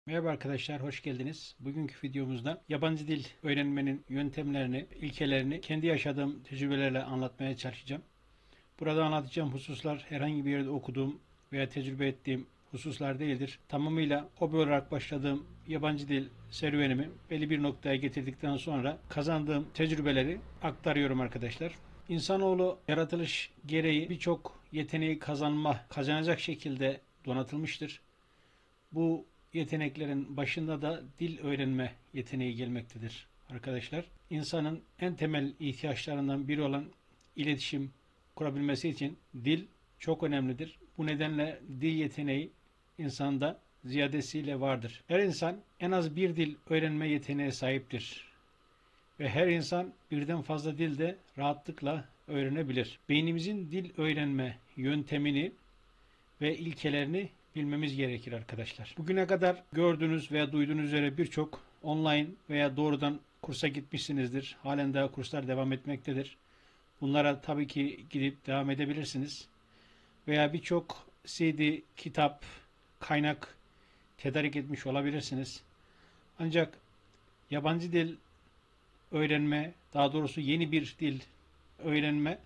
Merhaba arkadaşlar, hoş geldiniz. Bugünkü videomuzda yabancı dil öğrenmenin yöntemlerini, ilkelerini kendi yaşadığım tecrübelerle anlatmaya çalışacağım. Burada anlatacağım hususlar herhangi bir yerde okuduğum veya tecrübe ettiğim hususlar değildir. Tamamıyla hobi olarak başladığım yabancı dil serüvenimi belli bir noktaya getirdikten sonra kazandığım tecrübeleri aktarıyorum arkadaşlar. İnsanoğlu yaratılış gereği birçok yeteneği kazanacak şekilde donatılmıştır. Bu yeteneklerin başında da dil öğrenme yeteneği gelmektedir arkadaşlar. İnsanın en temel ihtiyaçlarından biri olan iletişim kurabilmesi için dil çok önemlidir. Bu nedenle dil yeteneği insanda ziyadesiyle vardır. Her insan en az bir dil öğrenme yeteneğine sahiptir. Ve her insan birden fazla dil de rahatlıkla öğrenebilir. Beynimizin dil öğrenme yöntemini ve ilkelerini bilmemiz gerekir arkadaşlar. Bugüne kadar gördüğünüz veya duyduğunuz üzere birçok online veya doğrudan kursa gitmişsinizdir. Halen daha kurslar devam etmektedir. Bunlara tabii ki gidip devam edebilirsiniz. Veya birçok CD, kitap, kaynak tedarik etmiş olabilirsiniz. Ancak yabancı dil öğrenme, daha doğrusu yeni bir dil öğrenme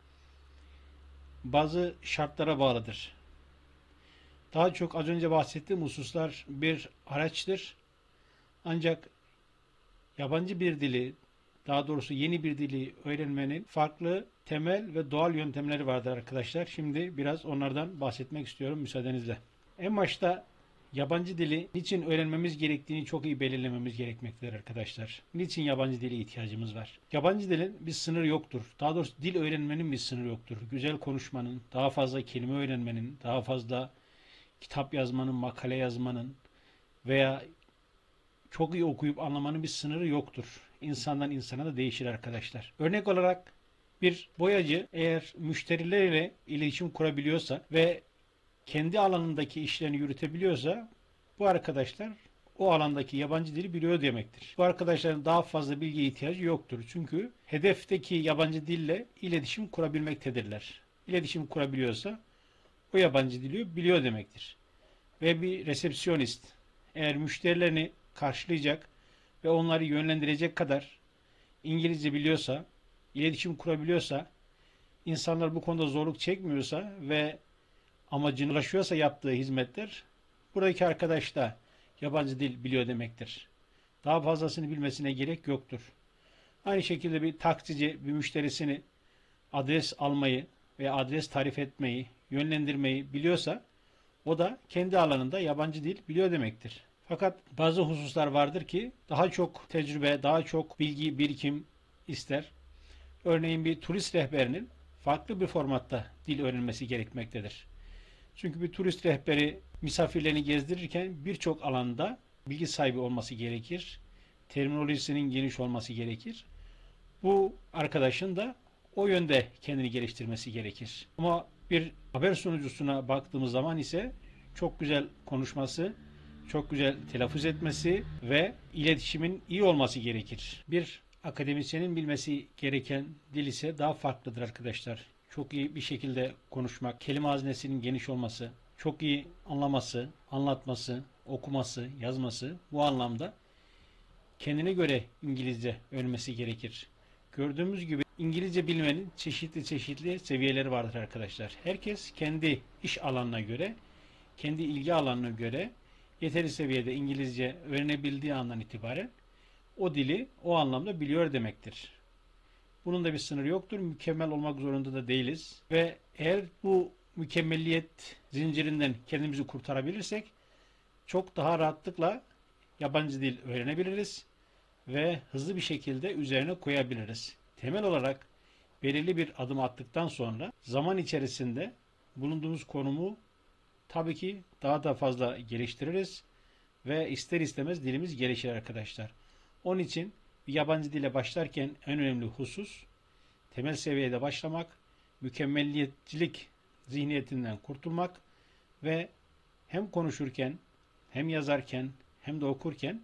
bazı şartlara bağlıdır. Daha çok az önce bahsettiğim hususlar bir araçtır. Ancak yabancı bir dili, daha doğrusu yeni bir dili öğrenmenin farklı temel ve doğal yöntemleri vardır arkadaşlar. Şimdi biraz onlardan bahsetmek istiyorum müsaadenizle. En başta yabancı dili niçin öğrenmemiz gerektiğini çok iyi belirlememiz gerekmektedir arkadaşlar. Niçin yabancı dile ihtiyacımız var? Yabancı dilin bir sınırı yoktur. Daha doğrusu dil öğrenmenin bir sınırı yoktur. Güzel konuşmanın, daha fazla kelime öğrenmenin, daha fazla kitap yazmanın, makale yazmanın veya çok iyi okuyup anlamanın bir sınırı yoktur. İnsandan insana da değişir arkadaşlar. Örnek olarak bir boyacı eğer müşterileriyle iletişim kurabiliyorsa ve kendi alanındaki işlerini yürütebiliyorsa bu arkadaşlar o alandaki yabancı dili biliyor demektir. Bu arkadaşların daha fazla bilgiye ihtiyacı yoktur. Çünkü hedefteki yabancı dille iletişim kurabilmektedirler. İletişim kurabiliyorsa o yabancı dili biliyor demektir. Ve bir resepsiyonist eğer müşterilerini karşılayacak ve onları yönlendirecek kadar İngilizce biliyorsa, iletişim kurabiliyorsa, insanlar bu konuda zorluk çekmiyorsa ve amacına ulaşıyorsa yaptığı hizmetler, buradaki arkadaş da yabancı dil biliyor demektir. Daha fazlasını bilmesine gerek yoktur. Aynı şekilde bir taksici bir müşterisini adres almayı veya adres tarif etmeyi, yönlendirmeyi biliyorsa o da kendi alanında yabancı dil biliyor demektir. Fakat bazı hususlar vardır ki daha çok tecrübe, daha çok bilgi, birikim ister. Örneğin bir turist rehberinin farklı bir formatta dil öğrenmesi gerekmektedir. Çünkü bir turist rehberi misafirlerini gezdirirken birçok alanda bilgi sahibi olması gerekir. Terminolojisinin geniş olması gerekir. Bu arkadaşın da o yönde kendini geliştirmesi gerekir. Ama bir haber sunucusuna baktığımız zaman ise çok güzel konuşması, çok güzel telaffuz etmesi ve iletişimin iyi olması gerekir. Bir akademisyenin bilmesi gereken dil ise daha farklıdır arkadaşlar. Çok iyi bir şekilde konuşmak, kelime haznesinin geniş olması, çok iyi anlaması, anlatması, okuması, yazması bu anlamda kendine göre İngilizce öğrenmesi gerekir. Gördüğümüz gibi İngilizce bilmenin çeşitli çeşitli seviyeleri vardır arkadaşlar. Herkes kendi iş alanına göre, kendi ilgi alanına göre yeteri seviyede İngilizce öğrenebildiği andan itibaren o dili o anlamda biliyor demektir. Bunun da bir sınırı yoktur. Mükemmel olmak zorunda da değiliz. Ve eğer bu mükemmelliyet zincirinden kendimizi kurtarabilirsek çok daha rahatlıkla yabancı dil öğrenebiliriz ve hızlı bir şekilde üzerine koyabiliriz. Temel olarak belirli bir adım attıktan sonra zaman içerisinde bulunduğumuz konumu tabii ki daha da fazla geliştiririz ve ister istemez dilimiz gelişir arkadaşlar. Onun için bir yabancı dile başlarken en önemli husus temel seviyede başlamak, mükemmelliyetçilik zihniyetinden kurtulmak ve hem konuşurken hem yazarken hem de okurken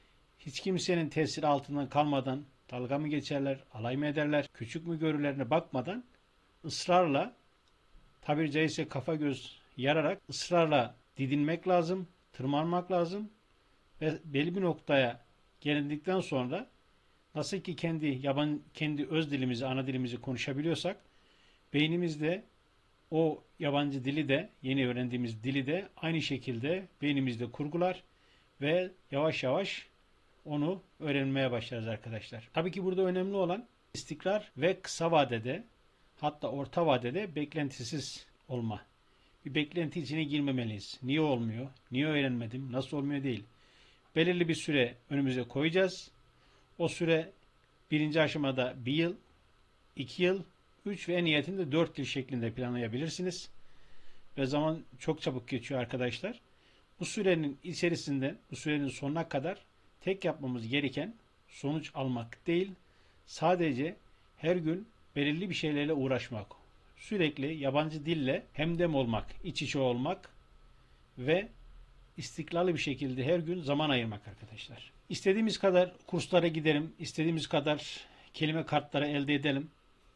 hiç kimsenin tesiri altından kalmadan dalga mı geçerler, alay mı ederler, küçük mü görürlerine bakmadan ısrarla tabiri caizse kafa göz yararak ısrarla didinmek lazım, tırmanmak lazım Ve belli bir noktaya gelindikten sonra nasıl ki kendi öz dilimizi, ana dilimizi konuşabiliyorsak beynimizde o yabancı dili de, yeni öğrendiğimiz dili de aynı şekilde beynimizde kurgular ve yavaş yavaş onu öğrenmeye başlarız arkadaşlar. Tabii ki burada önemli olan istikrar ve kısa vadede, hatta orta vadede beklentisiz olma. Bir beklenti içine girmemeliyiz. Niye olmuyor? Niye öğrenmedim? Nasıl olmuyor değil. Belirli bir süre önümüze koyacağız. O süre birinci aşamada 1 yıl, 2 yıl, 3 ve en nihayetinde 4 yıl şeklinde planlayabilirsiniz. Ve zaman çok çabuk geçiyor arkadaşlar. Bu sürenin içerisinde, bu sürenin sonuna kadar tek yapmamız gereken sonuç almak değil, sadece her gün belirli bir şeylerle uğraşmak. Sürekli yabancı dille hemdem olmak, iç içe olmak ve istikrarlı bir şekilde her gün zaman ayırmak arkadaşlar. İstediğimiz kadar kurslara gidelim, istediğimiz kadar kelime kartları elde edelim.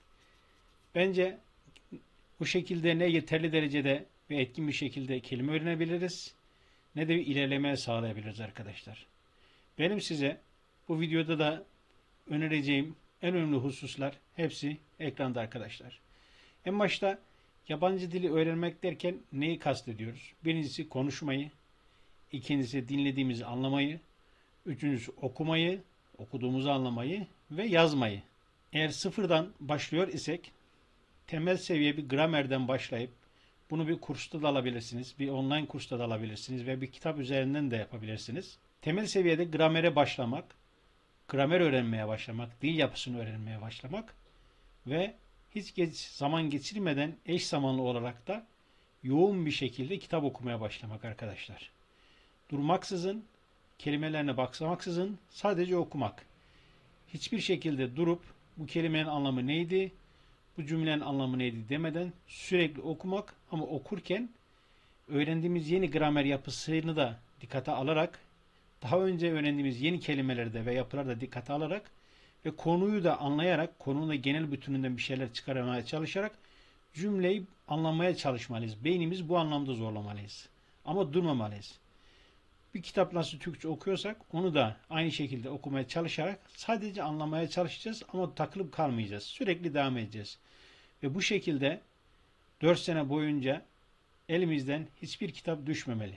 Bence bu şekilde ne yeterli derecede ve etkin bir şekilde kelime öğrenebiliriz, ne de bir ilerleme sağlayabiliriz arkadaşlar. Benim size bu videoda da önereceğim en önemli hususlar hepsi ekranda arkadaşlar. En başta yabancı dili öğrenmek derken neyi kastediyoruz? Birincisi konuşmayı, ikincisi dinlediğimizi anlamayı, üçüncüsü okumayı, okuduğumuzu anlamayı ve yazmayı. Eğer sıfırdan başlıyor isek temel seviye bir gramerden başlayıp bunu bir kursta da alabilirsiniz, bir online kursta da alabilirsiniz ve bir kitap üzerinden de yapabilirsiniz. Temel seviyede gramere başlamak, gramer öğrenmeye başlamak, dil yapısını öğrenmeye başlamak ve hiç zaman geçirmeden eş zamanlı olarak da yoğun bir şekilde kitap okumaya başlamak arkadaşlar. Durmaksızın, kelimelerine baksamaksızın sadece okumak. Hiçbir şekilde durup bu kelimenin anlamı neydi, bu cümlenin anlamı neydi demeden sürekli okumak ama okurken öğrendiğimiz yeni gramer yapısını da dikkate alarak, daha önce öğrendiğimiz yeni kelimeleri de ve yapıları da dikkate alarak ve konuyu da anlayarak, konunun da genel bütününden bir şeyler çıkarmaya çalışarak cümleyi anlamaya çalışmalıyız. Beynimiz bu anlamda zorlamalıyız. Ama durmamalıyız. Bir kitap nasıl Türkçe okuyorsak onu da aynı şekilde okumaya çalışarak sadece anlamaya çalışacağız ama takılıp kalmayacağız. Sürekli devam edeceğiz. Ve bu şekilde 4 sene boyunca elimizden hiçbir kitap düşmemeli.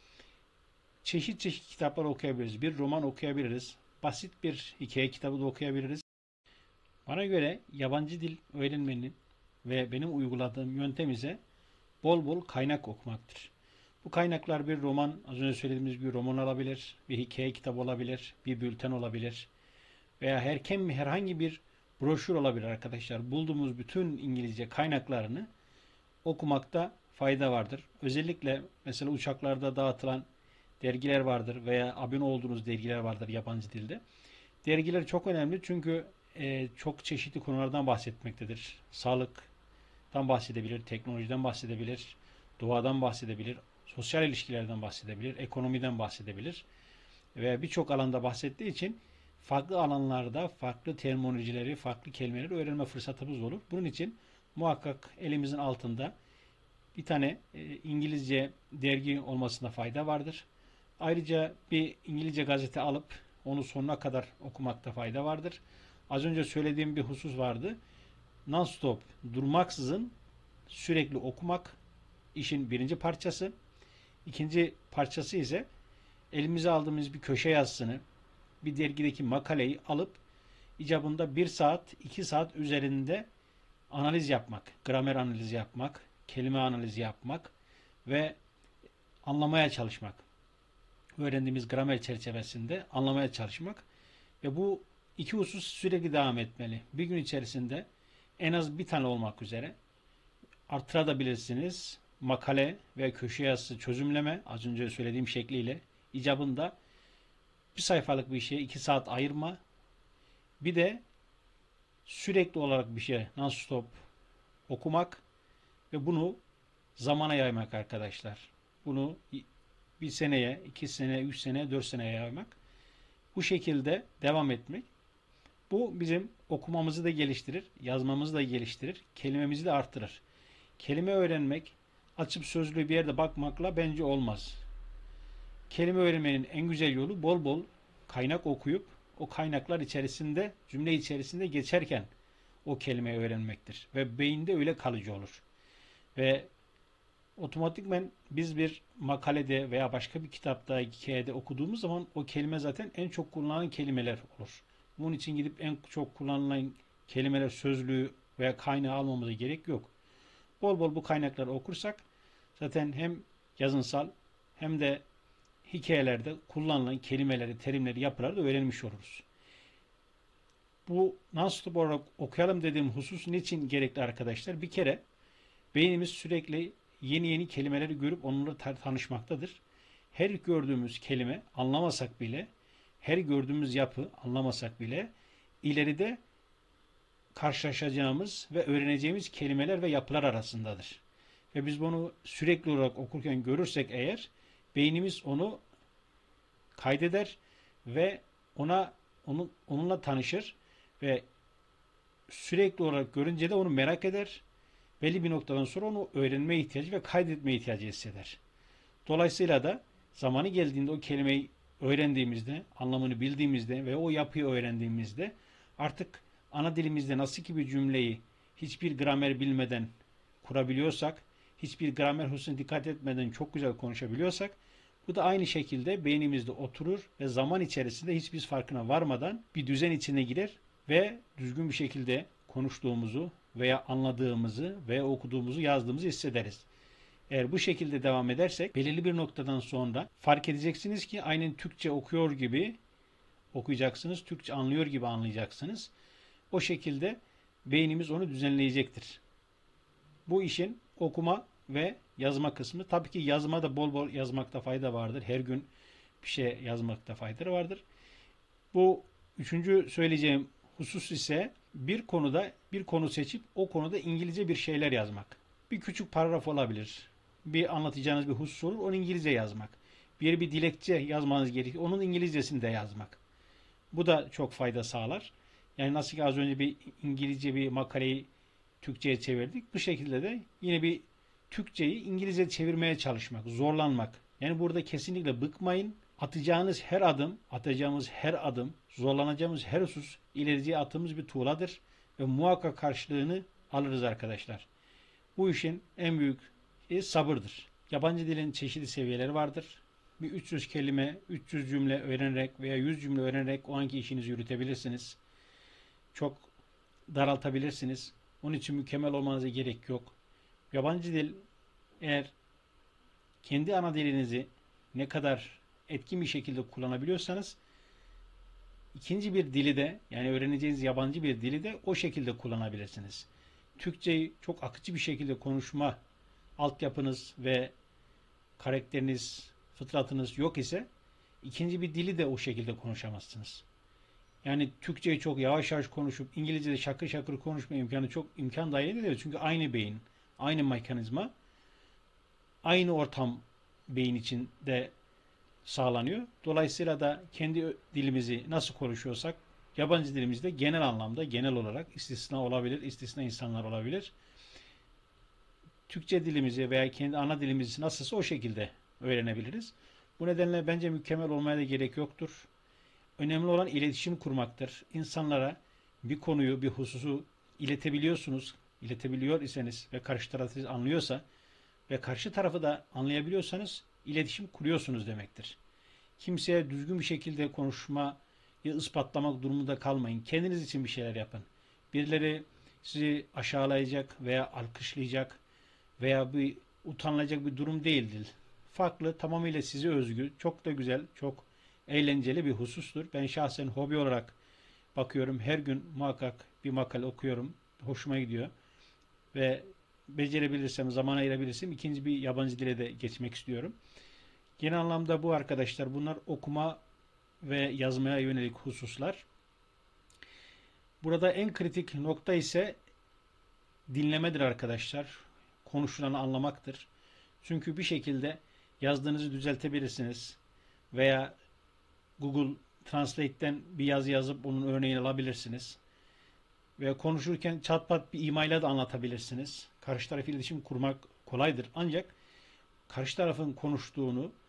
Çeşit çeşit kitaplar okuyabiliriz. Bir roman okuyabiliriz. Basit bir hikaye kitabı da okuyabiliriz. Bana göre yabancı dil öğrenmenin ve benim uyguladığım yöntem ise bol bol kaynak okumaktır. Bu kaynaklar bir roman, az önce söylediğimiz gibi roman olabilir, bir hikaye kitabı olabilir, bir bülten olabilir veya herhangi bir broşür olabilir arkadaşlar. Bulduğumuz bütün İngilizce kaynaklarını okumakta fayda vardır. Özellikle mesela uçaklarda dağıtılan dergiler vardır veya abone olduğunuz dergiler vardır yabancı dilde. Dergiler çok önemli çünkü çok çeşitli konulardan bahsetmektedir. Sağlıktan bahsedebilir, teknolojiden bahsedebilir, doğadan bahsedebilir, sosyal ilişkilerden bahsedebilir, ekonomiden bahsedebilir ve birçok alanda bahsettiği için farklı alanlarda farklı terminolojileri, farklı kelimeleri öğrenme fırsatımız olur. Bunun için muhakkak elimizin altında bir tane İngilizce dergi olmasında fayda vardır. Ayrıca bir İngilizce gazete alıp onu sonuna kadar okumakta fayda vardır. Az önce söylediğim bir husus vardı. Non-stop, durmaksızın sürekli okumak işin birinci parçası. İkinci parçası ise elimize aldığımız bir köşe yazısını, bir dergideki makaleyi alıp icabında 1 saat, 2 saat üzerinde analiz yapmak, gramer analizi yapmak, kelime analizi yapmak ve anlamaya çalışmak. Öğrendiğimiz gramer çerçevesinde anlamaya çalışmak ve bu iki husus sürekli devam etmeli. Bir gün içerisinde en az bir tane olmak üzere artırabilirsiniz. Makale ve köşe yazısı çözümleme az önce söylediğim şekliyle icabında bir sayfalık bir şeye 2 saat ayırma. Bir de sürekli olarak bir şey non-stop okumak ve bunu zamana yaymak arkadaşlar. Bunu 1 seneye, 2 sene, 3 sene, 4 seneye yaymak. Bu şekilde devam etmek. Bu bizim okumamızı da geliştirir, yazmamızı da geliştirir, kelimemizi de arttırır. Kelime öğrenmek, açıp sözlüğü bir yerde bakmakla bence olmaz. kelime öğrenmenin en güzel yolu bol bol kaynak okuyup o kaynaklar içerisinde, cümle içerisinde geçerken o kelimeyi öğrenmektir. Ve beyinde öyle kalıcı olur. Ve otomatikmen biz bir makalede veya başka bir kitapta, hikayede okuduğumuz zaman o kelime zaten en çok kullanılan kelimeler olur. Bunun için gidip en çok kullanılan kelimeler sözlüğü veya kaynağı almamıza gerek yok. Bol bol bu kaynakları okursak zaten hem yazınsal hem de hikayelerde kullanılan kelimeleri, terimleri, yapıları da öğrenmiş oluruz. Bu non-stop olarak okuyalım dediğim husus niçin gerekli arkadaşlar? Bir kere beynimiz sürekli yeni yeni kelimeleri görüp onlarla tanışmaktadır. Her gördüğümüz kelime anlamasak bile, her gördüğümüz yapı anlamasak bile ileride karşılaşacağımız ve öğreneceğimiz kelimeler ve yapılar arasındadır. Ve biz bunu sürekli olarak okurken görürsek eğer beynimiz onu kaydeder ve onunla tanışır ve sürekli olarak görünce de onu merak eder. Belli bir noktadan sonra onu öğrenme ihtiyacı ve kaydetme ihtiyacı hisseder. Dolayısıyla da zamanı geldiğinde o kelimeyi öğrendiğimizde, anlamını bildiğimizde ve o yapıyı öğrendiğimizde artık ana dilimizde nasıl ki bir cümleyi hiçbir gramer bilmeden kurabiliyorsak, hiçbir gramer hususuna dikkat etmeden çok güzel konuşabiliyorsak, bu da aynı şekilde beynimizde oturur ve zaman içerisinde hiç biz farkına varmadan bir düzen içine girer ve düzgün bir şekilde konuştuğumuzu veya anladığımızı veya okuduğumuzu, yazdığımızı hissederiz. Eğer bu şekilde devam edersek belirli bir noktadan sonra fark edeceksiniz ki aynen Türkçe okuyor gibi okuyacaksınız, Türkçe anlıyor gibi anlayacaksınız. O şekilde beynimiz onu düzenleyecektir. Bu işin okuma ve yazma kısmı. Tabii ki yazma da bol bol yazmakta fayda vardır. Her gün bir şey yazmakta fayda vardır. Bu üçüncü söyleyeceğim husus ise bir konu seçip o konuda İngilizce bir şeyler yazmak. Bir küçük paragraf olabilir. Bir anlatacağınız bir husus olur, onu İngilizce yazmak. Bir dilekçe yazmanız gerekiyor, onun İngilizcesini de yazmak. Bu da çok fayda sağlar. Yani nasıl ki az önce bir İngilizce bir makaleyi Türkçe'ye çevirdik. Bu şekilde de yine bir Türkçeyi İngilizce çevirmeye çalışmak, zorlanmak. Yani burada kesinlikle bıkmayın. Atacağımız her adım, zorlanacağımız her husus ileriye attığımız bir tuğladır ve muhakkak karşılığını alırız arkadaşlar. Bu işin en büyük sabırdır. Yabancı dilin çeşitli seviyeleri vardır. Bir 300 kelime, 300 cümle öğrenerek veya 100 cümle öğrenerek o anki işinizi yürütebilirsiniz. Çok daraltabilirsiniz. Onun için mükemmel olmanıza gerek yok. Yabancı dil eğer kendi ana dilinizi ne kadar etkin bir şekilde kullanabiliyorsanız ikinci bir dili de yani öğreneceğiniz yabancı bir dili de o şekilde kullanabilirsiniz. Türkçeyi çok akıcı bir şekilde konuşma altyapınız ve karakteriniz, fıtratınız yok ise ikinci bir dili de o şekilde konuşamazsınız. Yani Türkçeyi çok yavaş yavaş konuşup İngilizce'de şakır şakır konuşma imkanı çok imkan dahilinde değil. Çünkü aynı beyin, aynı mekanizma, aynı ortam beyin içinde sağlanıyor. Dolayısıyla da kendi dilimizi nasıl konuşuyorsak yabancı dilimizde genel anlamda, genel olarak istisna olabilir, istisna insanlar olabilir. Türkçe dilimizi veya kendi ana dilimizi nasılsa o şekilde öğrenebiliriz. Bu nedenle bence mükemmel olmaya da gerek yoktur. Önemli olan iletişim kurmaktır. İnsanlara bir konuyu, bir hususu iletebiliyorsunuz, iletebiliyor iseniz ve karşı taraf sizi anlıyorsa ve karşı tarafı da anlayabiliyorsanız iletişim kuruyorsunuz demektir. Kimseye düzgün bir şekilde konuşmayı ispatlamak durumunda kalmayın. Kendiniz için bir şeyler yapın. Birileri sizi aşağılayacak veya alkışlayacak veya bir utanılacak bir durum değildir. Farklı, tamamıyla size özgü, çok da güzel, çok eğlenceli bir husustur. Ben şahsen hobi olarak bakıyorum. Her gün muhakkak bir makale okuyorum. Hoşuma gidiyor. Ve becerebilirsem, zaman ayırabilirsem ikinci bir yabancı dile de geçmek istiyorum. Genel anlamda bu arkadaşlar. Bunlar okuma ve yazmaya yönelik hususlar. Burada en kritik nokta ise dinlemedir arkadaşlar. Konuşulanı anlamaktır. Çünkü bir şekilde yazdığınızı düzeltebilirsiniz. Veya Google Translate'ten bir yazı yazıp onun örneğini alabilirsiniz. Ve konuşurken çatpat bir imayla da anlatabilirsiniz. Karşı taraf iletişim kurmak kolaydır. Ancak karşı tarafın konuştuğunu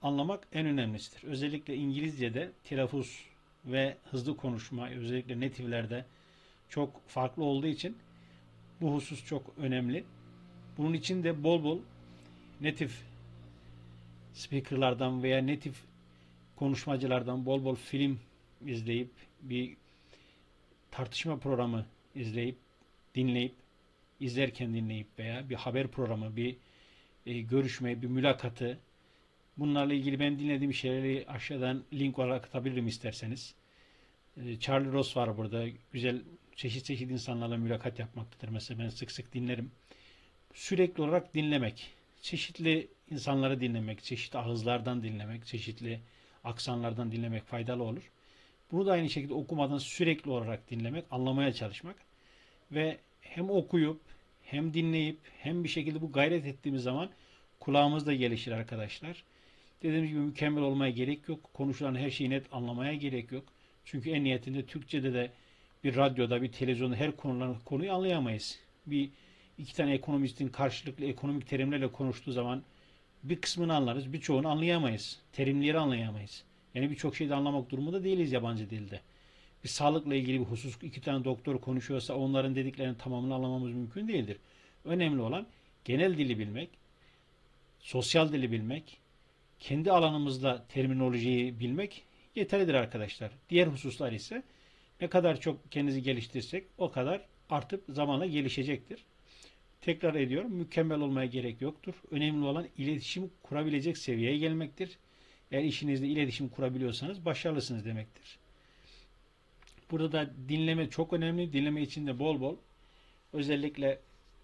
anlamak en önemlisidir. Özellikle İngilizce'de telaffuz ve hızlı konuşma, özellikle native'lerde çok farklı olduğu için bu husus çok önemli. Bunun için de bol bol native speakerlardan veya native konuşmacılardan bol bol film izleyip, bir tartışma programı izleyip, dinleyip, izlerken dinleyip veya bir haber programı, bir görüşme, bir mülakatı, bunlarla ilgili ben dinlediğim şeyleri aşağıdan link olarak atabilirim isterseniz. Charlie Ross var burada. Güzel, çeşit çeşit insanlarla mülakat yapmaktadır. Mesela ben sık sık dinlerim. Sürekli olarak dinlemek, çeşitli insanları dinlemek, çeşitli ağızlardan dinlemek, çeşitli aksanlardan dinlemek faydalı olur. Bunu da aynı şekilde okumadan sürekli olarak dinlemek, anlamaya çalışmak ve hem okuyup hem dinleyip hem bir şekilde bu gayret ettiğimiz zaman kulağımız da gelişir arkadaşlar. Dediğim gibi mükemmel olmaya gerek yok. Konuşulan her şeyi net anlamaya gerek yok. Çünkü en nihayetinde Türkçe'de de bir radyoda, bir televizyonda her konuyu anlayamayız. Bir iki tane ekonomistin karşılıklı ekonomik terimlerle konuştuğu zaman bir kısmını anlarız, birçoğunu anlayamayız. Terimleri anlayamayız. Yani birçok şeyi de anlamak durumunda değiliz yabancı dilde. Bir sağlıkla ilgili bir husus, iki tane doktor konuşuyorsa onların dediklerinin tamamını anlamamız mümkün değildir. Önemli olan genel dili bilmek, sosyal dili bilmek, kendi alanımızda terminolojiyi bilmek yeterlidir arkadaşlar. Diğer hususlar ise ne kadar çok kendinizi geliştirsek o kadar artıp zamanla gelişecektir. Tekrar ediyorum, mükemmel olmaya gerek yoktur. Önemli olan iletişim kurabilecek seviyeye gelmektir. Eğer işinizde iletişim kurabiliyorsanız başarılısınız demektir. Burada da dinleme çok önemli. Dinleme için de bol bol özellikle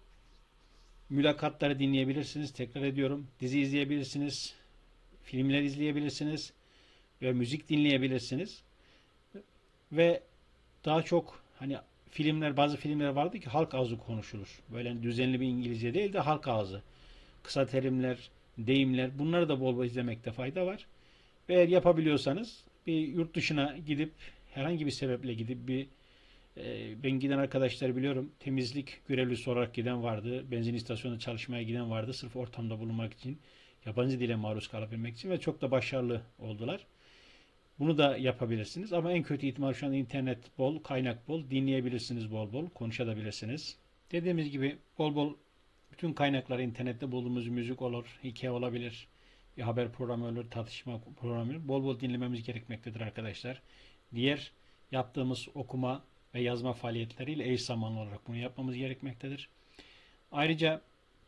mülakatları dinleyebilirsiniz. Tekrar ediyorum. Dizi izleyebilirsiniz. Filmler izleyebilirsiniz. Ve müzik dinleyebilirsiniz. Ve daha çok hani bazı filmler vardı ki halk ağzı konuşulur. Böyle düzenli bir İngilizce değil de halk ağzı. Kısa terimler, deyimler, bunları da bol bol izlemekte fayda var. Ve eğer yapabiliyorsanız bir yurt dışına gidip herhangi bir sebeple gidip ben giden arkadaşlar biliyorum, temizlik görevlisi olarak giden vardı. Benzin istasyonunda çalışmaya giden vardı. Sırf ortamda bulunmak için, yabancı dile maruz kalabilmek için ve çok da başarılı oldular. Bunu da yapabilirsiniz. Ama en kötü ihtimal şu an internet bol, kaynak bol, dinleyebilirsiniz bol bol, konuşabilirsiniz. Dediğimiz gibi bol bol bütün kaynakları internette bulduğumuz müzik olur, hikaye olabilir, bir haber programı olur, tartışma programı olur. Bol bol dinlememiz gerekmektedir arkadaşlar. Diğer yaptığımız okuma ve yazma faaliyetleriyle eş zamanlı olarak bunu yapmamız gerekmektedir. Ayrıca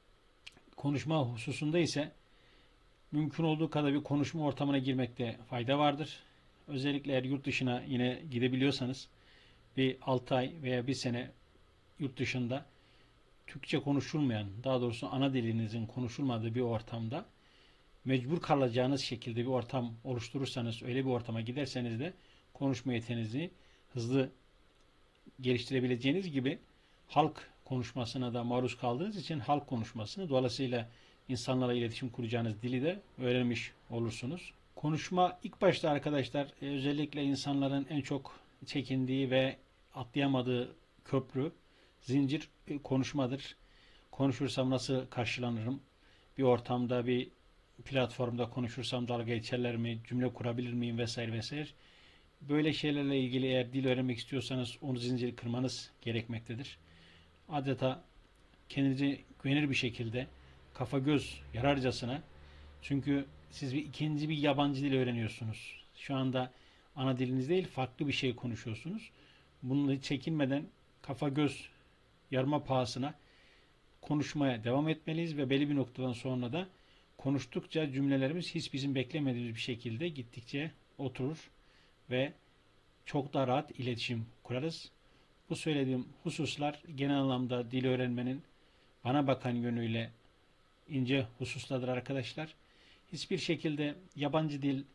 konuşma hususunda ise mümkün olduğu kadar bir konuşma ortamına girmekte fayda vardır. Özellikle eğer yurt dışına yine gidebiliyorsanız bir 6 ay veya bir sene yurt dışında Türkçe konuşulmayan, daha doğrusu ana dilinizin konuşulmadığı bir ortamda mecbur kalacağınız şekilde bir ortam oluşturursanız, öyle bir ortama giderseniz de konuşma yeteneğinizi hızlı geliştirebileceğiniz gibi halk konuşmasına da maruz kaldığınız için halk konuşmasını, dolayısıyla insanlarla iletişim kuracağınız dili de öğrenmiş olursunuz. Konuşma ilk başta arkadaşlar özellikle insanların en çok çekindiği ve atlayamadığı köprü, zincir konuşmadır. Konuşursam nasıl karşılanırım? Bir ortamda, bir platformda konuşursam dalga geçerler mi? Cümle kurabilir miyim? Vesaire vesaire. Böyle şeylerle ilgili eğer dil öğrenmek istiyorsanız onu zinciri kırmanız gerekmektedir. Adeta kendinizi güvenilir bir şekilde kafa göz yararcasına, çünkü siz ikinci bir yabancı dil öğreniyorsunuz. Şu anda ana diliniz değil farklı bir şey konuşuyorsunuz. Bunu çekinmeden kafa göz yarma pahasına konuşmaya devam etmeliyiz ve belli bir noktadan sonra da konuştukça cümlelerimiz hiç bizim beklemediğimiz bir şekilde gittikçe oturur ve çok daha rahat iletişim kurarız. Bu söylediğim hususlar genel anlamda dil öğrenmenin bana bakan yönüyle ince hususlardır arkadaşlar. Hiçbir şekilde yabancı dil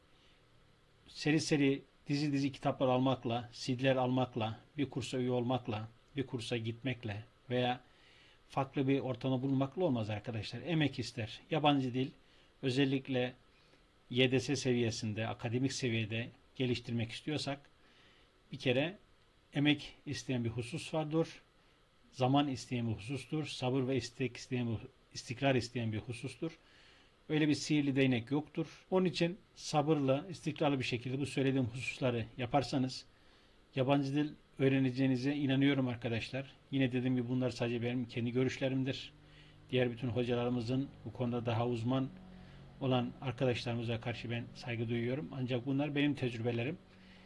seri seri dizi dizi kitaplar almakla, CD'ler almakla, bir kursa üye olmakla, bir kursa gitmekle veya farklı bir ortamda bulunmakla olmaz arkadaşlar. Emek ister. Yabancı dil özellikle YDS seviyesinde, akademik seviyede geliştirmek istiyorsak bir kere emek isteyen bir husus vardır. Zaman isteyen bir husustur. Sabır ve istikrar isteyen bir husustur. Öyle bir sihirli değnek yoktur. Onun için sabırla, istikrarlı bir şekilde bu söylediğim hususları yaparsanız yabancı dil öğreneceğinize inanıyorum arkadaşlar. Yine dediğim gibi bunlar sadece benim kendi görüşlerimdir. Diğer bütün hocalarımızın bu konuda daha uzman olan arkadaşlarımıza karşı ben saygı duyuyorum. Ancak bunlar benim tecrübelerim.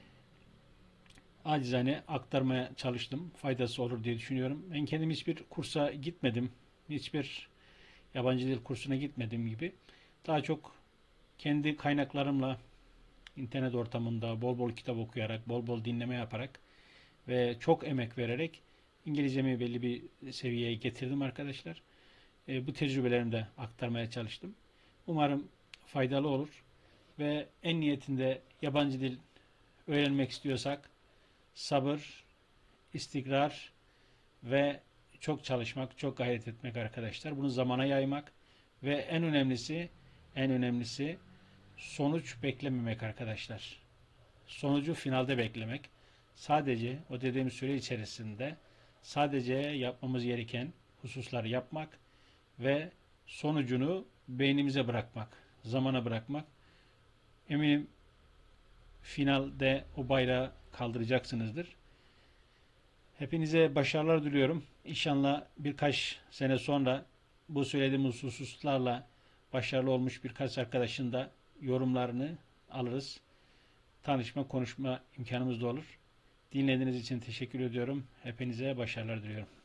Acizane aktarmaya çalıştım. Faydası olur diye düşünüyorum. Ben kendim hiçbir kursa gitmedim. Hiçbir yabancı dil kursuna gitmediğim gibi. Daha çok kendi kaynaklarımla internet ortamında bol bol kitap okuyarak, bol bol dinleme yaparak ve çok emek vererek İngilizcemi belli bir seviyeye getirdim arkadaşlar. Bu tecrübelerimi de aktarmaya çalıştım. Umarım faydalı olur ve en niyetinde yabancı dil öğrenmek istiyorsak sabır, istikrar ve çok çalışmak, çok gayret etmek arkadaşlar. Bunu zamana yaymak ve en önemlisi sonuç beklememek arkadaşlar. Sonucu finalde beklemek. Sadece o dediğim süre içerisinde sadece yapmamız gereken hususları yapmak ve sonucunu beynimize bırakmak, zamana bırakmak. Eminim finalde o bayrağı kaldıracaksınızdır. Hepinize başarılar diliyorum. İnşallah birkaç sene sonra bu söylediğim hususlarla başarılı olmuş birkaç arkadaşın da yorumlarını alırız. Tanışma, konuşma imkanımız da olur. Dinlediğiniz için teşekkür ediyorum. Hepinize başarılar diliyorum.